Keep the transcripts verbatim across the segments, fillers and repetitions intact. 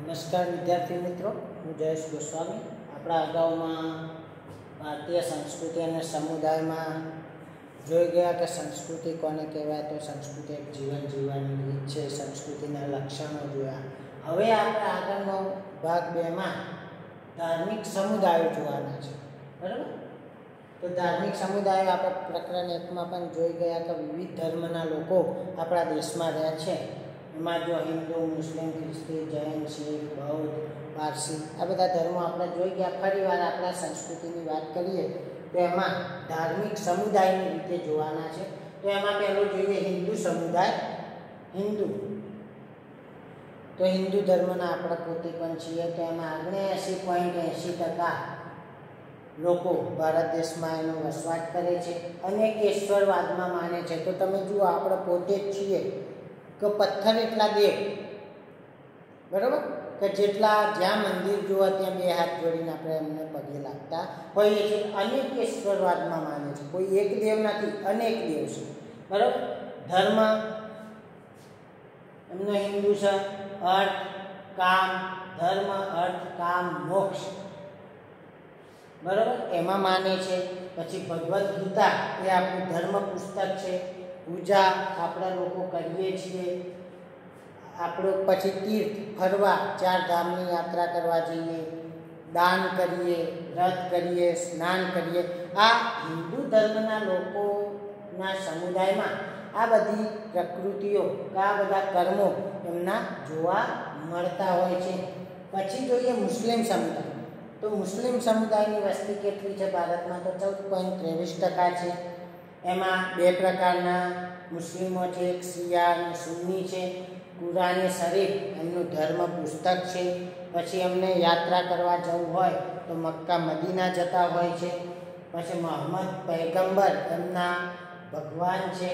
નમસ્કાર વિદ્યાર્થી મિત્રો, હું જયેશ ગોસ્વામી. આપણા અગાઉમાં ભારતીય સંસ્કૃતિ અને સમુદાયમાં જોઈ ગયા કે સંસ્કૃતિ કોને કહેવાય. તો સંસ્કૃતિ એક જીવન જીવવાની રીત છે. સંસ્કૃતિના લક્ષણો જોયા. હવે આપણે આગળનો ભાગ બેમાં ધાર્મિક સમુદાયો જોવાના છે. બરાબર. તો ધાર્મિક સમુદાયો આપણે પ્રકરણ એકમાં પણ જોઈ ગયા કે વિવિધ ધર્મના લોકો આપણા દેશમાં રહે છે. એમાં જો હિન્દુ, મુસ્લિમ, ખ્રિસ્તી, જૈન, શીખ, બૌદ્ધ, પારસી આ બધા ધર્મો આપણે જોઈ ગયા. ફરી વાર આપણા સંસ્કૃતિની વાત કરીએ તો એમાં ધાર્મિક સમુદાયની રીતે જોવાના છે. તો એમાં પહેલું જોઈએ હિન્દુ સમુદાય. હિન્દુ તો હિન્દુ ધર્મના આપણે પોતે પણ છીએ. તો એમાં ઓગણએંસી પોઈન્ટ એંસી ટકા લોકો ભારત દેશમાં એનો વસવાટ કરે છે અને ઈશ્વરવાદમાં માને છે. તો તમે જુઓ, આપણે પોતે જ છીએ કે પથ્થર એટલા દેવ, બરાબર, કે જેટલા જ્યાં મંદિર જુઓ ત્યાં બે હાથ જોડીને આપણે એમને પગે લાગતા હોઈએ છીએ. અનેક ઈશ્વરવાદમાં માને છે. કોઈ એક દેવ નથી, અનેક દેવ છે. બરાબર. ધર્મ એમનો હિન્દુ છે. અર્થ, કામ, ધર્મ, અર્થ, કામ, મોક્ષ, બરાબર, એમાં માને છે. પછી ભગવદ્ ગીતા એ આપણું ધર્મ પુસ્તક છે. પૂજા આપણા લોકો કરીએ છીએ. આપણું પછી તીર્થ ફરવા, ચાર ધામની યાત્રા કરવા જઈએ, દાન કરીએ, વ્રત કરીએ, સ્નાન કરીએ. આ હિન્દુ ધર્મના લોકોના સમુદાયમાં આ બધી પ્રકૃતિઓ, આ બધા કર્મો એમના જોવા મળતા હોય છે. પછી જોઈએ મુસ્લિમ સમુદાય. તો મુસ્લિમ સમુદાયની વસ્તી કેટલી છે ભારતમાં? તો ચૌદ પોઈન્ટ ત્રેવીસ ટકા છે. એમાં બે પ્રકારના મુસ્લિમો છે. એક શિયા અને સુન્ની છે. કુરાને શરીફ એમનું ધર્મ પુસ્તક છે. પછી એમને યાત્રા કરવા જવું હોય તો મક્કા મદીના જતા હોય છે. પછી મોહમ્મદ પૈગંબર એમના ભગવાન છે.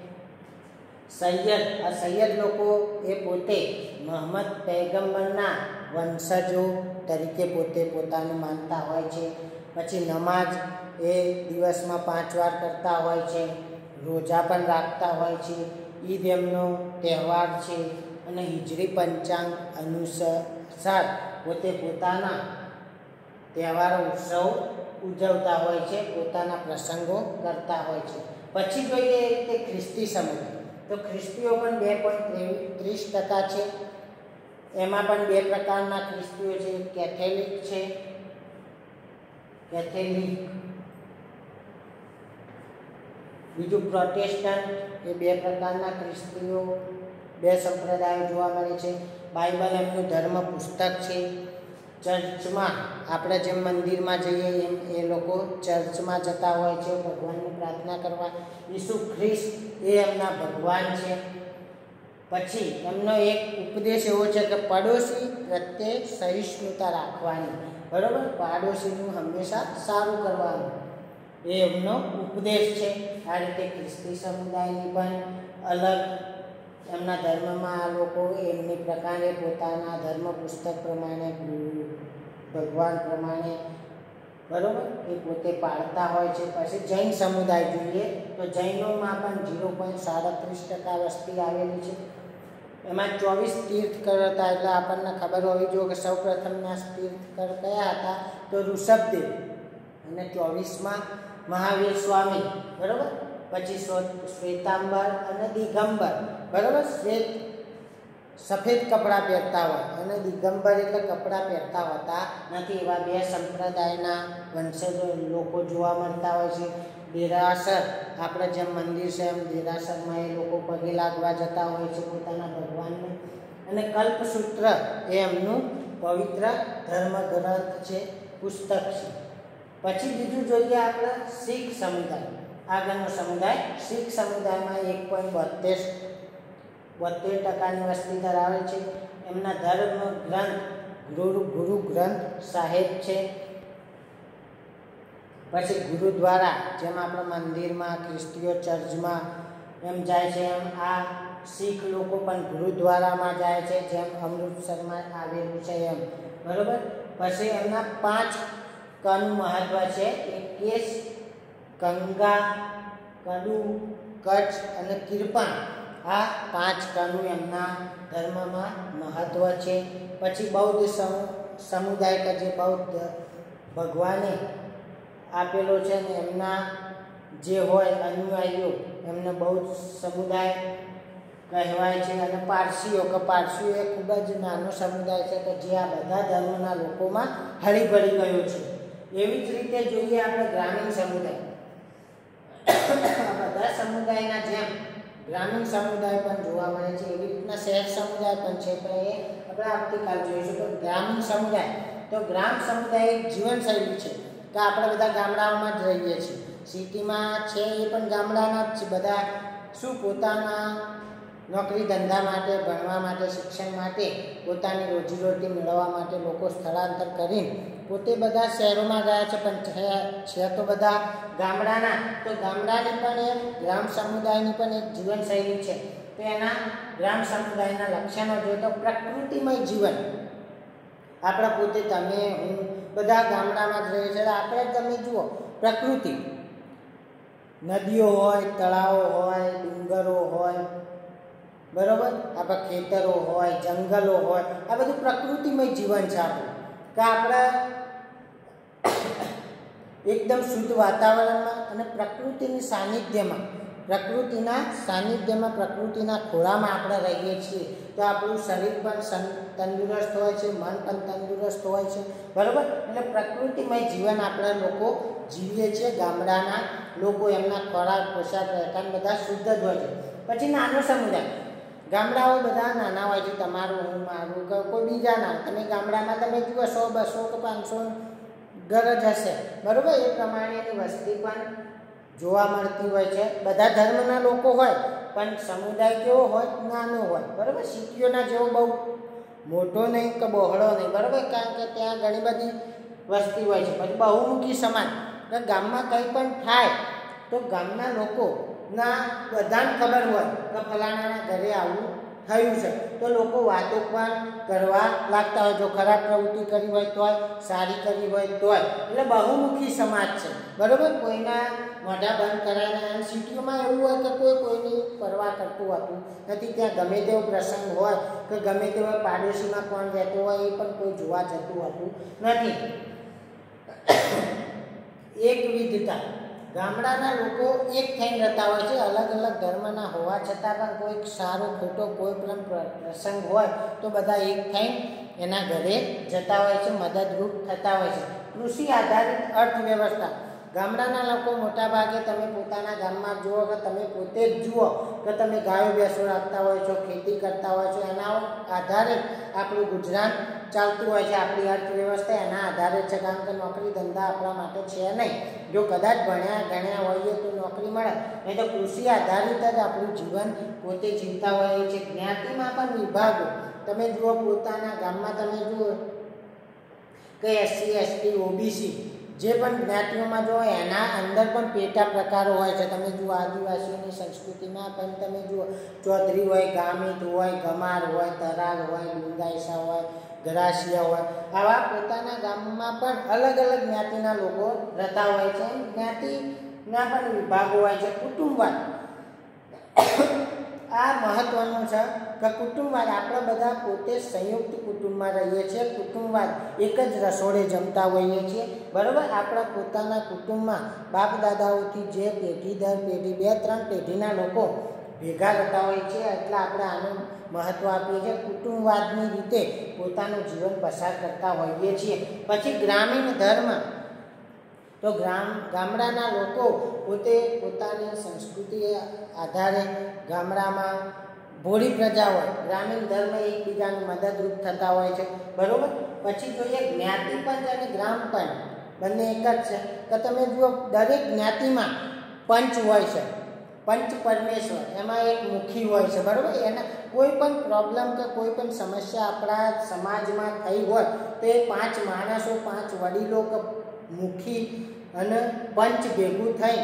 સૈયદ, આ સૈયદ લોકો એ પોતે મોહમ્મદ પૈગંબરના વંશજો તરીકે પોતે પોતાનું માનતા હોય છે. પછી નમાજ એ દિવસમાં પાંચ વાર કરતા હોય છે. રોજા પણ રાખતા હોય છે. ઈદ એમનો તહેવાર છે અને હિજરી પંચાંગ અનુસાર પોતે પોતાના તહેવારો, ઉત્સવ ઉજવતા હોય છે, પોતાના પ્રસંગો કરતા હોય છે. પછી જોઈએ એ રીતે ખ્રિસ્તી સમુદાય. તો ખ્રિસ્તીઓ પણ બે પોઈન્ટ ત્રીસ ટકા છે. એમાં પણ બે પ્રકારના ખ્રિસ્તીઓ છે. કેથોલિક છે, કેથોલિક, બીજું પ્રોટેસ્ટન્ટ. એ બે પ્રકારના ખ્રિસ્તીઓ, બે સંપ્રદાયો જોવા મળે છે. બાઇબલ એમનું ધર્મ પુસ્તક છે. ચર્ચમાં આપણે જેમ મંદિરમાં જઈએ એમ એ લોકો ચર્ચમાં જતા હોય છે ભગવાનની પ્રાર્થના કરવા. ઈસુ ખ્રિસ્ત એ એમના ભગવાન છે. પછી એમનો એક ઉપદેશ એવો છે કે પડોશી પ્રત્યે સહિષ્ણુતા રાખવાની, બરાબર, પાડોશીનું હંમેશા સારું કરવાનું, એ એમનો ઉપદેશ છે. આ રીતે ખ્રિસ્તી સમુદાયની પણ અલગ એમના ધર્મમાં આ લોકો એમની પ્રકારે પોતાના ધર્મ પુસ્તક પ્રમાણે, ભગવાન પ્રમાણે, બરાબર, એ પોતે પાળતા હોય છે. પછી જૈન સમુદાય જોઈએ તો જૈનોમાં પણ ઝીરો પોઈન્ટ સાડત્રીસ ટકા વસ્તી આવેલી છે. એમાં ચોવીસ તીર્થકર હતા. એટલે આપણને ખબર હોવી જોઈએ કે સૌ પ્રથમના તીર્થકર કયા હતા? તો ઋષભદેવ. અને ચોવીસમાં મહાવીર સ્વામી, બરાબર. પછી શ્વેતાંબર અને દિગંબર, બરાબર. શ્વેત સફેદ કપડાં પહેરતા હોય અને દિગંબર એટલે કપડાં પહેરતા હોતા નથી. એવા બે સંપ્રદાયના વંશજો લોકો જોવા મળતા હોય છે. દેરાસર, આપણે જેમ મંદિર છે એમ દેરાસરમાં એ લોકો પગે લાગવા જતા હોય છે પોતાના ભગવાનને. અને કલ્પસૂત્ર એ એમનું પવિત્ર ધર્મ ગ્રંથ છે, પુસ્તક છે. પછી બીજું જોઈએ આપણે શીખ સમુદાય. આગળનો સમુદાય શીખ સમુદાયમાં એક પોઈન્ટ બોતેર બોતેર ટકાની વસ્તી ધરાવે છે. એમના ધર્મ ગ્રંથ ગુરુ ગુરુ ગ્રંથ સાહેબ છે. પછી ગુરુદ્વારા, જેમ આપણે મંદિરમાં ખ્રિસ્તીઓ ચર્ચમાં એમ જાય છે એમ આ શીખ લોકો પણ ગુરુદ્વારામાં જાય છે, જેમ અમૃતસરમાં આવેલું છે એમ, બરાબર. પછી એમના પાંચ કનું મહત્વ છે. એક કેશ, ગંગા, કડુ, કચ્છ અને કિરપન. આ પાંચ કનું એમના ધર્મમાં મહત્વ છે. પછી બૌદ્ધ સમુદાય કે જે બૌદ્ધ ભગવાને આપેલો છે ને એમના જે હોય અનુયાયીઓ એમને બૌદ્ધ સમુદાય કહેવાય છે. અને પારસીઓ કે પારસીઓ એ ખૂબ જ નાનો સમુદાય છે કે જે આ બધા ધર્મના લોકોમાં હળીભળી ગયો છે. એવી જ રીતે જોઈએ આપણે ગ્રામીણ સમુદાય. બધા સમુદાયના જેમ ગ્રામીણ સમુદાય પણ જોવા મળે છે, એવી રીતના શહેર સમુદાય પણ છે, પણ એ આપણે આવતીકાલ જોઈશું. તો ગ્રામીણ સમુદાય, તો ગ્રામ સમુદાય એક જીવનશૈલી છે કે આપણે બધા ગામડાઓમાં જ રહીએ છીએ. સિટીમાં છે એ પણ ગામડાના જ છે. બધા શું પોતાના નોકરી ધંધા માટે, ભણવા માટે, શિક્ષણ માટે, પોતાની રોજીરોટી મેળવવા માટે લોકો સ્થળાંતર કરીને પોતે બધા શહેરોમાં ગયા છે, પણ છે તો બધા ગામડાના. તો ગામડાની પણ એક ગ્રામ સમુદાયની પણ એક જીવનશૈલી છે. તો એના ગ્રામ સમુદાયના લક્ષણો જોઈએ તો પ્રકૃતિમય જીવન. આપણે પોતે, તમે, હું બધા ગામડામાં જ રહીએ છીએ. આપણે તમે જુઓ પ્રકૃતિ, નદીઓ હોય, તળાવો હોય, ડુંગરો હોય, બરોબર, આપણા ખેતરો હોય, જંગલો હોય, આ બધું પ્રકૃતિમય જીવન છે આપણું. કે આપણે એકદમ શુદ્ધ વાતાવરણમાં અને પ્રકૃતિની સાનિધ્યમાં, પ્રકૃતિના સાનિધ્યમાં, પ્રકૃતિના ખોળામાં આપણે રહીએ છીએ. તો આપણું શરીર પણ તંદુરસ્ત હોય છે, મન પણ તંદુરસ્ત હોય છે, બરાબર. એટલે પ્રકૃતિમય જીવન આપણે લોકો જીવીએ છીએ. ગામડાના લોકો એમના ખોરાક, પોશાક, રહેઠાણ બધા શુદ્ધ જ હોય છે. પછી નાનો સમુદાય, ગામડાઓ બધા નાના હોય છે. તમારું, હું, મારું કે કોઈ બીજાના. તમે ગામડામાં તમે જુઓ સો બસો કે પાંચસો ઘર જ હશે, બરાબર. એ પ્રમાણેની વસ્તી પણ જોવા મળતી હોય છે. બધા ધર્મના લોકો હોય પણ સમુદાય કેવો હોય? નાનો હોય, બરાબર. સિટીઓના જેવો બહુ મોટો નહીં કે બહોળો નહીં, બરાબર. કારણ કે ત્યાં ઘણી બધી વસ્તી હોય છે. પછી બહુમુખી સમાજ, કે ગામમાં કંઈ પણ થાય તો ગામના લોકોના બધાને ખબર હોય કે ફલાણાના ઘરે આવું થયું છે, તો લોકો વાતો પણ કરવા લાગતા હોય. જો ખરાબ પ્રવૃત્તિ કરી હોય તોય, સારી કરી હોય તોય. એટલે બહુમુખી સમાજ છે, બરાબર. કોઈના મોઢા બંધ કરાય નહીં. અને સિટીઓમાં એવું હોય કે કોઈ કોઈની પરવા કરતું હોતું નથી. ત્યાં ગમે તેવો પ્રસંગ હોય કે ગમે તેવો પાડોશીમાં કોણ રહેતો હોય એ પણ કોઈ જોવા જતું હોતું નથી. એક વિધતા, ગામડાના લોકો એક થઈને રહેતા હોય છે. અલગ અલગ ધર્મના હોવા છતાં પણ કોઈ સારો ખોટો કોઈ પણ પ્રસંગ હોય તો બધા એક થઈને એના ઘરે જતા હોય છે, મદદરૂપ થતા હોય છે. કૃષિ આધારિત અર્થવ્યવસ્થા, ગામડાના લોકો મોટાભાગે તમે પોતાના ગામમાં જુઓ કે તમે પોતે જ જુઓ કે તમે ગાયો ભેંસો રાખતા હોય છો, ખેતી કરતા હોય છો. એના આધારે આપણું ગુજરાન ચાલતું હોય છે. આપણી અર્થવ્યવસ્થા એના આધારે છે. કારણ કે નોકરી ધંધા આપણા માટે છે નહીં. જો કદાચ ભણ્યા ગણ્યા હોઈએ તો નોકરી મળે, નહીં તો કૃષિ આધારિત જ આપણું જીવન પોતે જીવતા હોઈએ છીએ. જ્ઞાતિમાં પણ વિભાગો તમે જુઓ, પોતાના ગામમાં તમે જુઓ કે એસસી, એસટી, ઓબીસી જે પણ જ્ઞાતિઓમાં જો એના અંદર પણ પેટા પ્રકારો હોય છે. તમે જુઓ આદિવાસીઓની સંસ્કૃતિમાં પણ તમે જુઓ ચૌધરી હોય, ગામિત હોય, ગમાર હોય, તરાલ હોય, લિંગાયસા હોય, ગરાસિયા હોય. આવા પોતાના ગામમાં પણ અલગ અલગ જ્ઞાતિના લોકો રહેતા હોય છે. જ્ઞાતિના પણ વિભાગો હોય છે. કુટુંબવાદ, આ મહત્વનું છે કે કુટુંબવાદ, આપણે બધા પોતે સંયુક્ત કુટુંબમાં રહીએ છીએ. કુટુંબવાદ, એક જ રસોડે જમતા હોઈએ છીએ, બરાબર. આપણા પોતાના કુટુંબમાં બાપ દાદાઓથી જે પેઢી દર પેઢી, બે ત્રણ પેઢીના લોકો ભેગા રહેતા હોય છે. એટલે આપણે આનું મહત્ત્વ આપીએ છીએ. કુટુંબવાદની રીતે પોતાનું જીવન પસાર કરતા હોઈએ છીએ. પછી ગ્રામીણ ધર્મ, તો ગ્રામ ગામડાના લોકો પોતે પોતાની સંસ્કૃતિ આધારે ગામડામાં ભોળી પ્રજા હોય. ગ્રામીણ ધર્મ એકબીજાને મદદરૂપ થતા હોય છે, બરાબર. પછી જોઈએ જ્ઞાતિ પંચ અને ગ્રામ પંચ, બંને એક જ છે. કે તમે જુઓ દરેક જ્ઞાતિમાં પંચ હોય છે, પંચ પરમેશ્વર, એમાં એક મુખી હોય છે, બરાબર. એના કોઈ પણ પ્રોબ્લેમ કે કોઈ પણ સમસ્યા આપણા સમાજમાં થઈ હોય તો એ પાંચ માણસો, પાંચ વડીલો કે મુખી અને પંચ ભેગું થઈ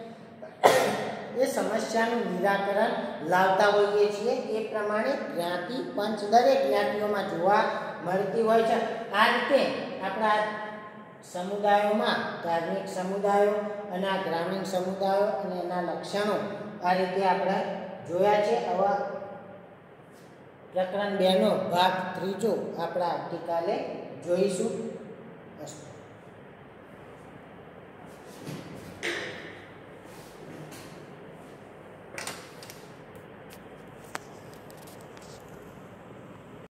એ સમસ્યાનું નિરાકરણ લાવતા હોઈએ છીએ. એ પ્રમાણે જ્ઞાતિ પંચ દરેક જ્ઞાતિઓમાં જોવા મળતી હોય છે. આ રીતે આપણા સમુદાયોમાં ધાર્મિક સમુદાયો અને આ ગ્રામીણ સમુદાયો અને એના લક્ષણો આ રીતે આપણે જોયા છે. આવા પ્રકરણ બે નો ભાગ ત્રીજો આપણે આવતીકાલે જોઈશું.